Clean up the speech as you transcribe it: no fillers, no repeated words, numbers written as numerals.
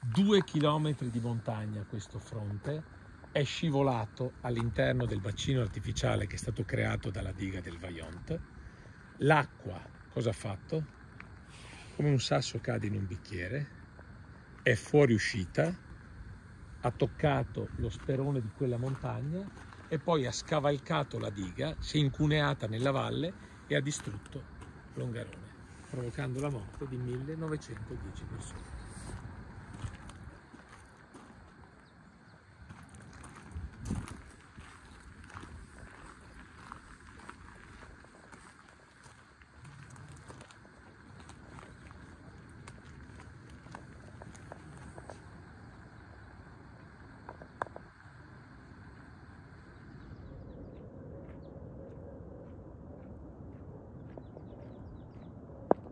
2 chilometri di montagna questo fronte, è scivolato all'interno del bacino artificiale che è stato creato dalla diga del Vajont. L'acqua cosa ha fatto? Come un sasso cade in un bicchiere, è fuoriuscita, ha toccato lo sperone di quella montagna e poi ha scavalcato la diga, si è incuneata nella valle e ha distrutto Longarone, provocando la morte di 1910 persone.